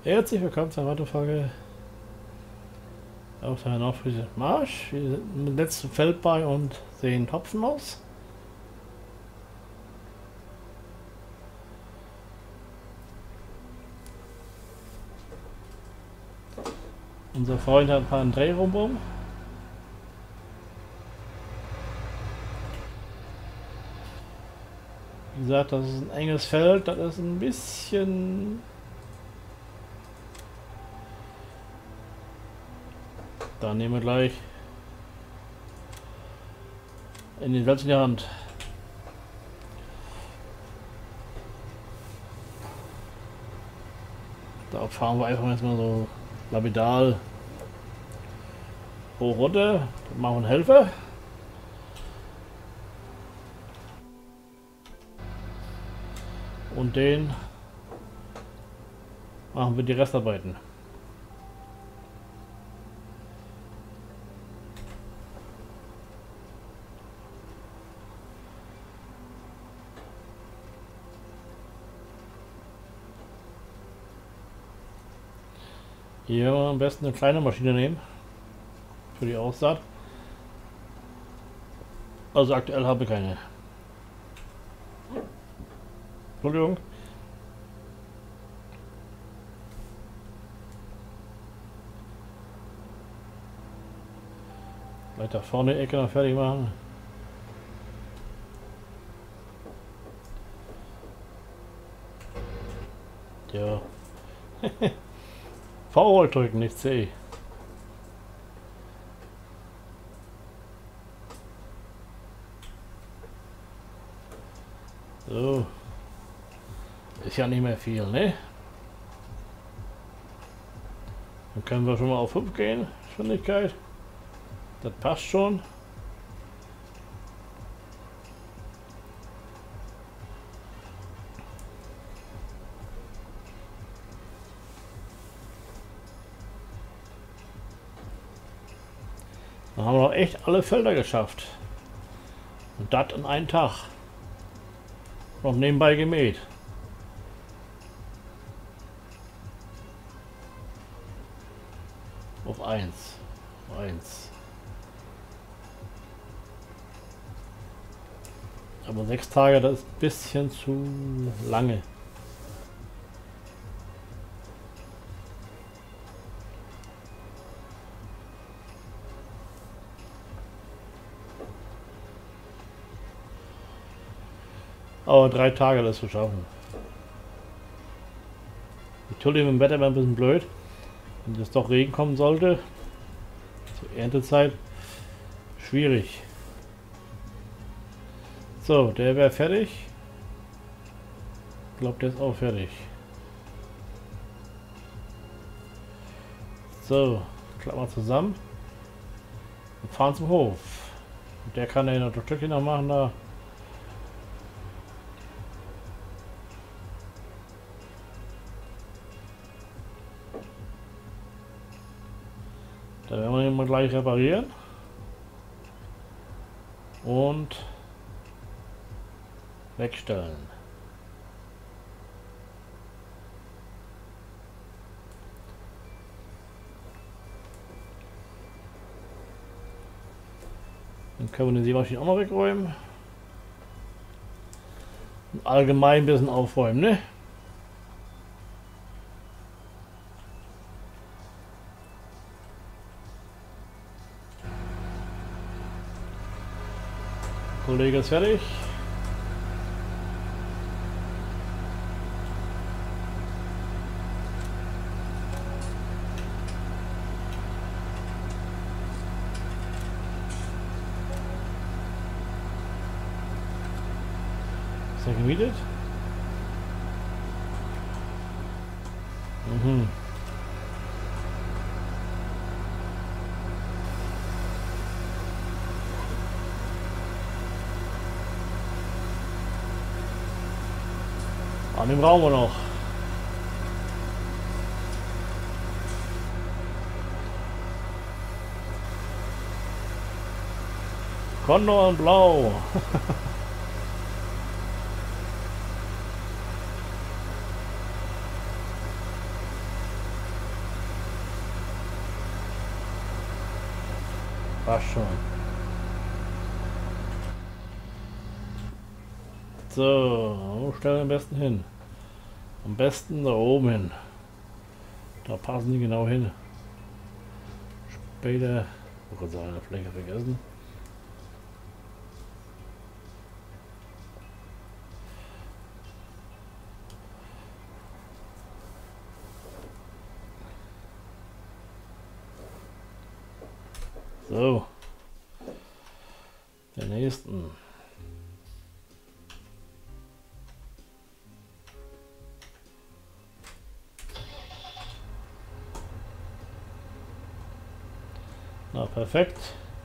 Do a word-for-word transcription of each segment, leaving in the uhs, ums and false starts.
Herzlich willkommen zur weiteren Folge auf der Nordfriese Marsch. Wir sind im letzten Feld bei und sehen Hopfen aus. Unser Freund hat ein paar Drehrumbum. Wie gesagt, das ist ein enges Feld, das ist ein bisschen... Da nehmen wir gleich in den Welt in die Hand. Da fahren wir einfach jetzt mal so lapidal hoch runter. Dann machen wir einen Helfer. Und den machen wir die Restarbeiten. Hier werden wir am besten eine kleine Maschine nehmen für die Aussaat. Also aktuell habe ich keine. Entschuldigung. Gleich da vorne die Ecke noch fertig machen. Ja. V drücken, nicht C. So. Ist ja nicht mehr viel, ne? Dann können wir schon mal auf fünf gehen, Geschwindigkeit. Das passt schon. Dann haben wir noch echt alle Felder geschafft. Und das in einem Tag. Noch nebenbei gemäht. Auf eins. Auf eins. Aber sechs Tage, das ist ein bisschen zu lange. Aber drei Tage das zu schaffen. Natürlich mit dem Wetter wäre ein bisschen blöd. Wenn es doch Regen kommen sollte. Zur Erntezeit. Schwierig. So, der wäre fertig. Ich glaube, der ist auch fertig. So, klappen wir zusammen. Und fahren zum Hof. Und der kann ja noch ein Stückchen noch machen da. Da werden wir ihn mal gleich reparieren. Und wegstellen. Dann können wir den Sämaschine auch noch wegräumen. Und allgemein ein bisschen aufräumen, ne? Kollege ist fertig. Ist er gemietet? Mhm. An dem brauchen wir noch. Condor in Blau. Passt schon. So, wo stellen wir am besten hin? Am besten da oben hin. Da passen die genau hin. Später, ich wollte sagen, eine Fläche vergessen. So, der nächsten. Na, perfekt.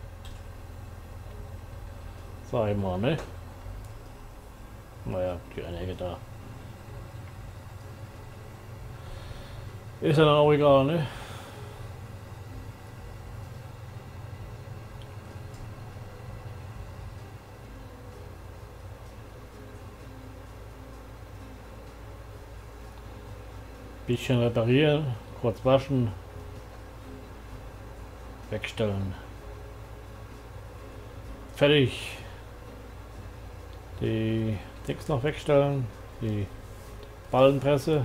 Sag ich mal, ne? Naja, die eine Ecke da. Ist ja dann auch egal, ne? Bisschen reparieren, kurz waschen, wegstellen. Fertig. Die Dicks noch wegstellen, die Ballenpresse.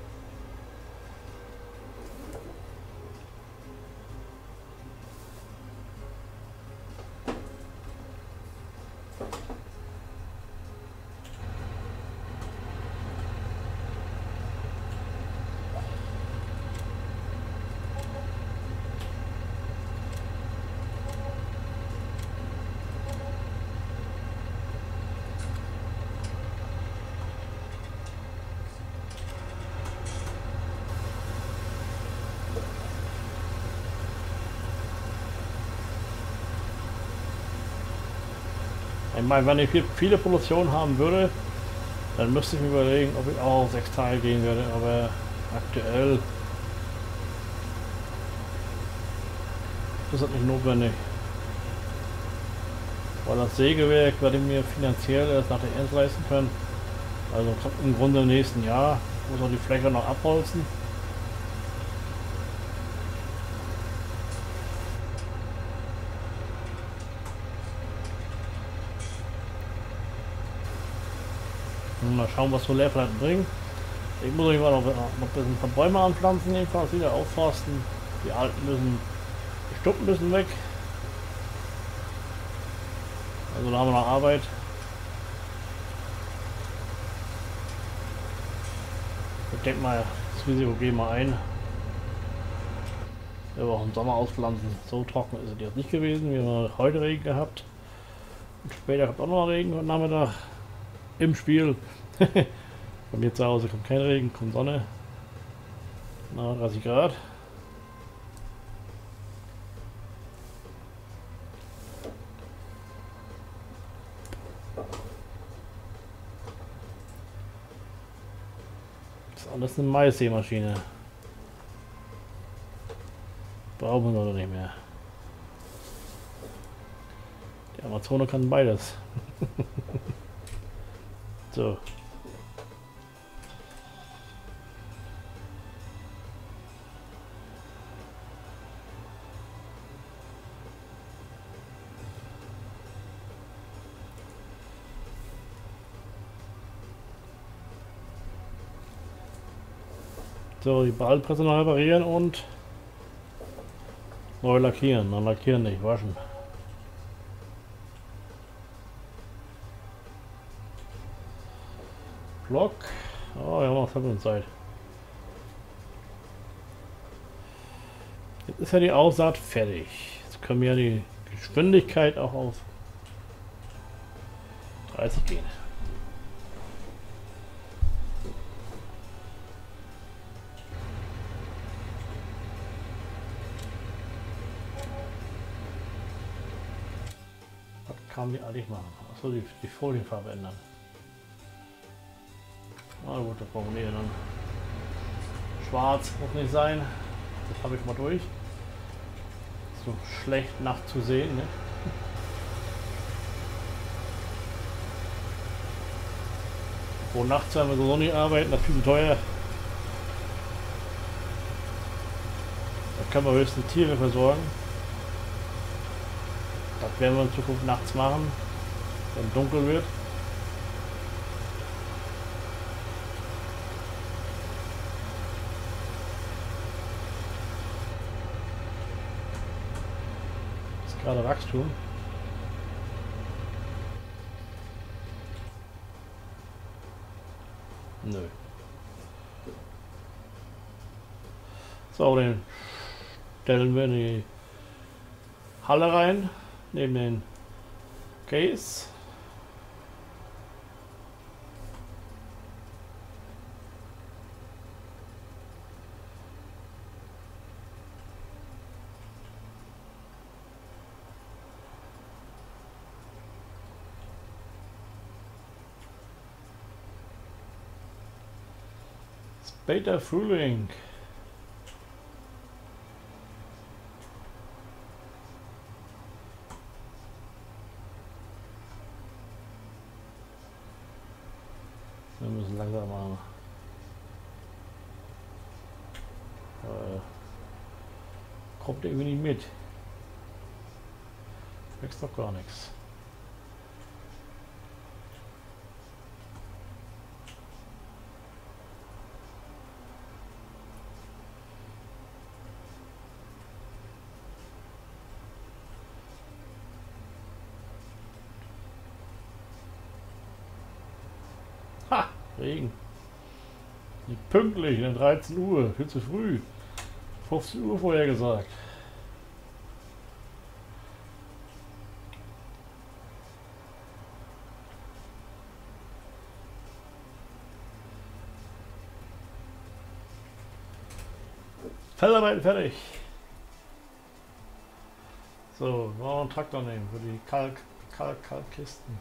Ich meine, wenn ich viele Produktionen haben würde, dann müsste ich mir überlegen, ob ich auch auf sechs Teile gehen würde, aber aktuell ist das nicht notwendig. Weil das Sägewerk werde ich mir finanziell erst nach der Ernte leisten können. Also im Grunde im nächsten Jahr muss auch die Fläche noch abholzen. Mal schauen, was so Leerplatten bringen. Ich muss euch mal noch, noch ein bisschen von Bäume anpflanzen, jedenfalls wieder aufforsten. Die alten müssen, die Stuppen müssen weg. Also da haben wir noch Arbeit. Ich denke mal, das Risiko gehen wir ein. Wir haben auch im Sommer auspflanzen. So trocken ist es jetzt nicht gewesen. Wir haben heute Regen gehabt. Und später kommt auch noch Regen heute Nachmittag. Im Spiel. Bei mir zu Hause kommt kein Regen, kommt Sonne. Na, dreißig Grad. Das ist alles eine Maissämaschine. Brauchen wir noch nicht mehr. Die Amazone kann beides. So. So, die Ballenpresse noch reparieren und neu lackieren. Noch lackieren, nicht waschen. Block. Oh, wir haben noch fünf Zeit. Jetzt ist ja die Aussaat fertig. Jetzt können wir ja die Geschwindigkeit auch auf dreißig gehen. Was kann die eigentlich machen? Achso, die, die Folienfarbe ändern. Na gut, das brauchen wir dann. Schwarz muss nicht sein. Das habe ich mal durch. So schlecht nachts zu sehen, ne? Wo nachts werden wir so nicht arbeiten, das ist viel zu teuer. Da können wir höchstens Tiere versorgen. werden wir in Zukunft nachts machen, wenn es dunkel wird. Das ist gerade Wachstum. Nö. So, den stellen wir in die Halle rein, neben den Case. Später Frühling. Wir müssen langsam machen. Äh, kommt irgendwie nicht mit. Wächst doch gar nichts. Ha! Regen. Nicht pünktlich, um dreizehn Uhr. Viel zu früh. fünfzehn Uhr vorher gesagt. Feldarbeiten fertig. So, noch einen Traktor nehmen für die Kalk, Kalk, Kalkkisten.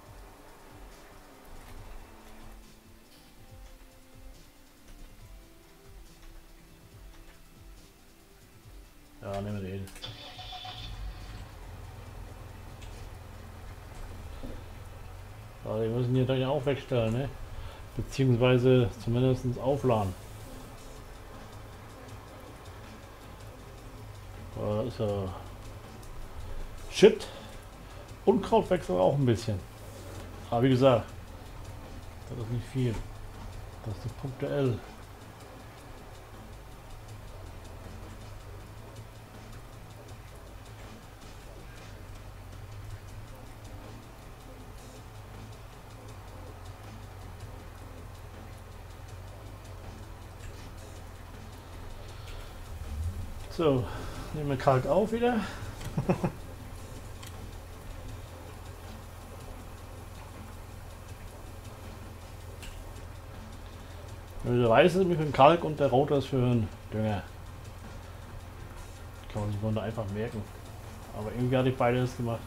Ja, nehmen wir den. Aber die müssen hier dann auch wegstellen, ne? Beziehungsweise zumindest aufladen. Da ist ja Shit. Unkraut wächst auch ein bisschen. Aber wie gesagt, das ist nicht viel. Das ist punktuell. So, nehmen wir Kalk auf wieder. Der weiße ist für den Kalk und der rote ist für den Dünger. Kann man sich wohl einfach merken. Aber irgendwie hatte ich beides gemacht.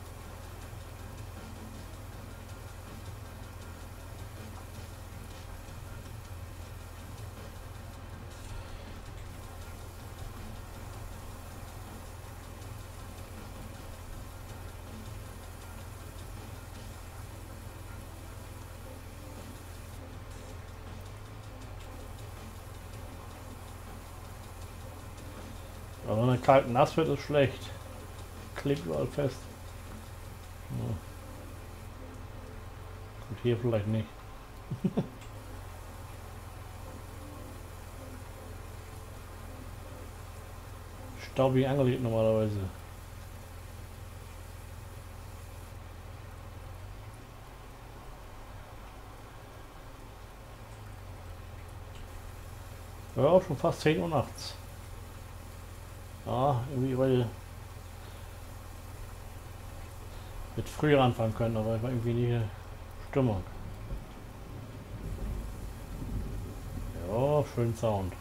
Aber wenn der Kalk nass wird, ist schlecht. Klebt überall fest. Ja. Gut, hier vielleicht nicht. Staubig angelegt normalerweise. Ja, auch schon fast zehn Uhr nachts. Ja, irgendwie weil mit früher anfangen können, aber ich war irgendwie nie Stimmung. Ja, schön Sound.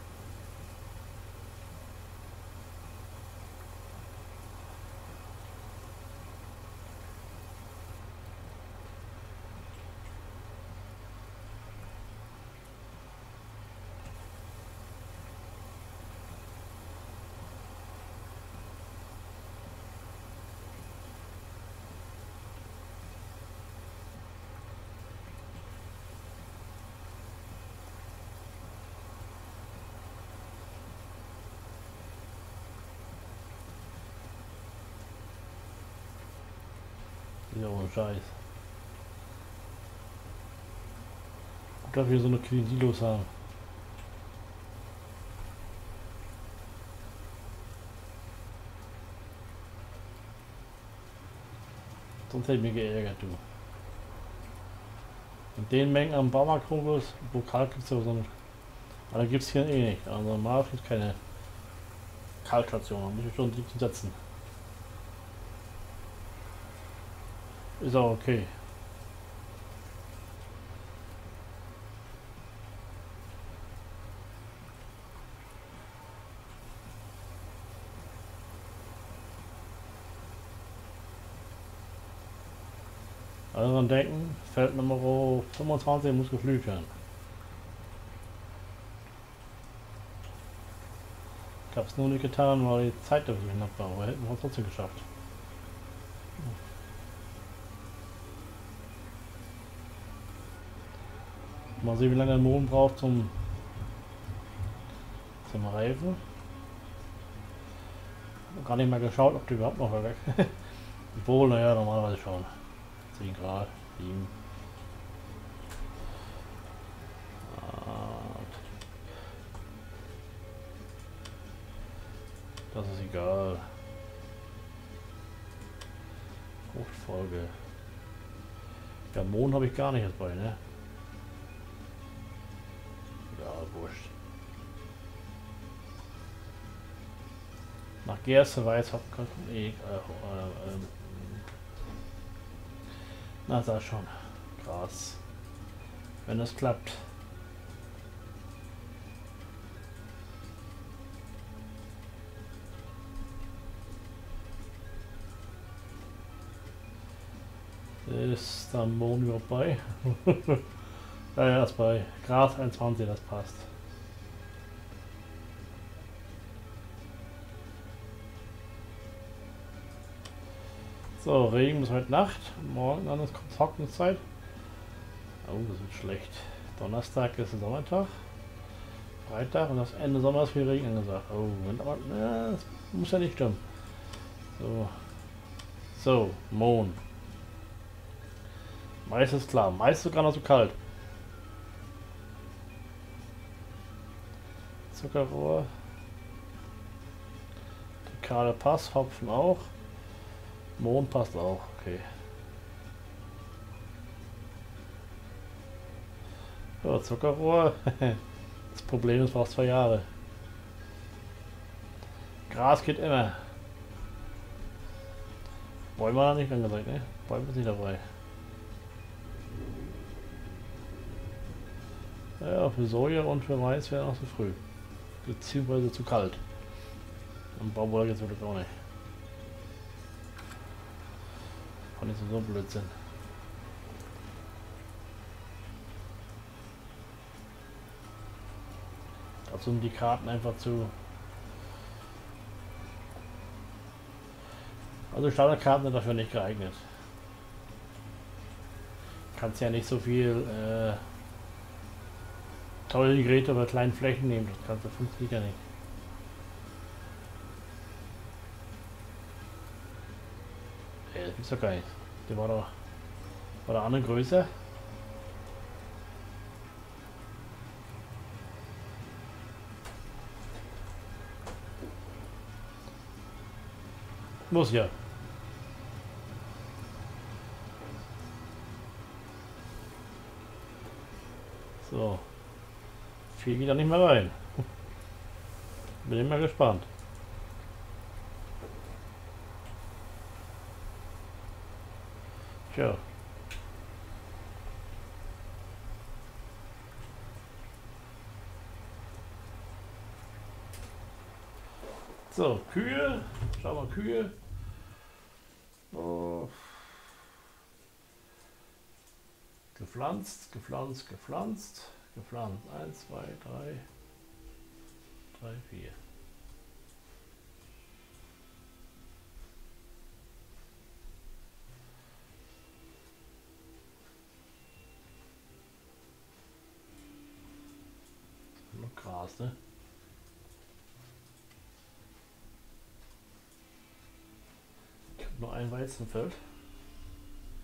ja ohne Scheiß. Gut, dass wir so eine kleine Silos haben. Sonst hätte ich mich geärgert, du. In den Mengen am Baumarkt rumgehst, lokal gibt es ja so eine. Aber gibt es hier eh nicht. Also normal gibt es keine Kaltstation. Da muss ich schon direkt setzen. Ist auch okay. Also dann denken, Feld Nummer fünfundzwanzig muss geflügt werden. Ich habe es nur nicht getan, weil die Zeit dafür knapp war, aber hätten wir es trotzdem geschafft. Mal sehen, wie lange der Mond braucht zum, zum Reifen. Gar nicht mal geschaut, ob die überhaupt noch weg. Obwohl, naja, normalerweise schon. zehn Grad, sieben. Das ist egal. Fruchtfolge. Ja, Mond habe ich gar nicht jetzt bei, ne? Ja, wurscht. Nach Gerste weiß hat kann eh. Äh, äh, äh, na, da schon. Krass. Wenn das klappt. Ist der Mond überhaupt bei? Ja, ja, ist bei Grad einundzwanzig, das passt. So, Regen bis heute Nacht. Morgen dann ist Trockenzeit. Oh, das wird schlecht. Donnerstag ist Sommertag. Freitag und das Ende Sommers viel Regen angesagt. Oh, aber ja, das muss ja nicht stimmen. So, so Mond. Mais ist klar. Mais ist sogar noch zu kalt. Zuckerrohr. Die Kahle passt. Hopfen auch. Mond passt auch. Okay. So, Zuckerrohr. Das Problem ist, braucht zwei Jahre. Gras geht immer. Bäume war nicht angesagt, ne? Bäume ist nicht dabei. Ja, für Soja und für Mais wäre noch zu früh. Beziehungsweise zu kalt. Und Baumwolle jetzt wirklich auch nicht. Fand ich so Blödsinn. Dazu sind die Karten einfach zu. Also Standardkarten sind dafür nicht geeignet. Kannst ja nicht so viel äh, teure Geräte über kleinen Flächen nehmen, das kannst du funktioniert ja nicht. Ey, das gibt's doch gar nicht. Der war doch. War der andere größer? Muss ja. So. Viel geht da nicht mehr rein. Bin immer gespannt. Tja. So, Kühe. Schau mal, Kühe. Oh. Gepflanzt, gepflanzt, gepflanzt, gepflanzt. Eins, zwei, drei, drei, vier. Noch Gras, ne? Ich habe noch ein Weizenfeld.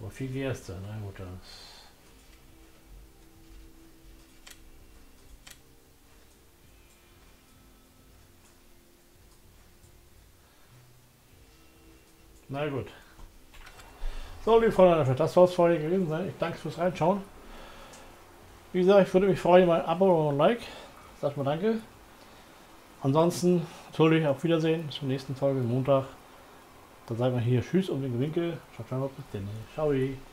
Aber viel Gerste, na gut, das. Na gut. So, liebe Freunde, das soll es für heute gewesen sein. Ich danke fürs Reinschauen. Wie gesagt, ich würde mich freuen über ein Abo und ein Like. Sag mal danke. Ansonsten natürlich auf Wiedersehen zur nächsten Folge Montag. Dann sagen wir hier Tschüss und Winke Winke. Ciao, ciao, bis dann. Ciao.